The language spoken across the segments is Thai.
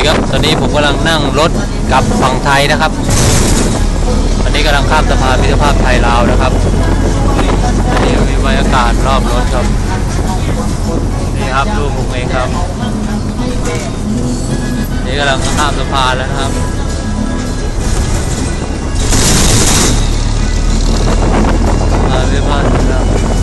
ครับตอนนี้ผมกำลังนั่งรถกลับฝั่งไทยนะครับตอนนี้กำลังข้ามสะพานมิตรภาพไทยลาวนะครับอันนี้มีบรรยากาศรอบรถครับนี่ครับลูกผมเองครับนี่กำลังข้ามสะพานแล้วนะครับมิตรภาพครับ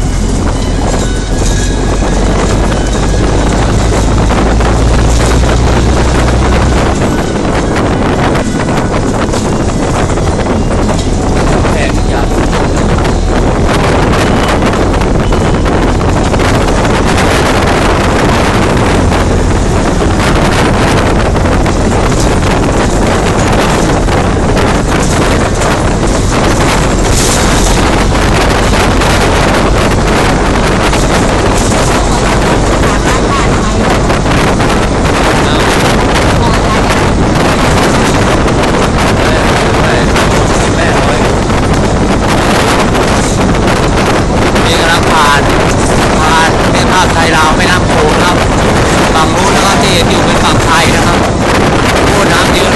ไทยลาวไม่น้ำโขงครับฝั่งนู้นแล้วก็ที่อยู่เป็นฝั่งไทยนะครับโอ้น้ำเยอะ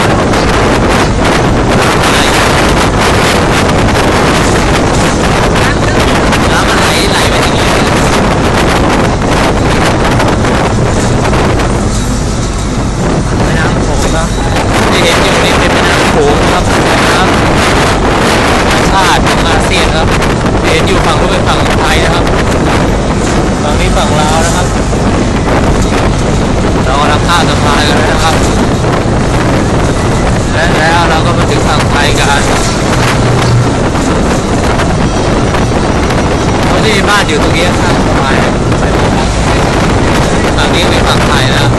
น้ำมันไหลไปอย่างนี้แม่น้ำโขงครับที่เห็นอยู่นี่เป็นแม่น้ำโขงครับน้ำชาติของอาเซียนครับเห็นอยู่ฝั่งนู้นเป็นฝั่งไทยนะครับฝั่งนี้ฝั่งลาวนะครับเรากำลังข้ามสะพานกันเลยนะครับและแล้วเราก็มาถึงฝั่งไทยกันเพราะที่บ้านอยู่ตรงนี้ข้ามสะพานฝั่งนี้เป็นฝั่งไทยนะ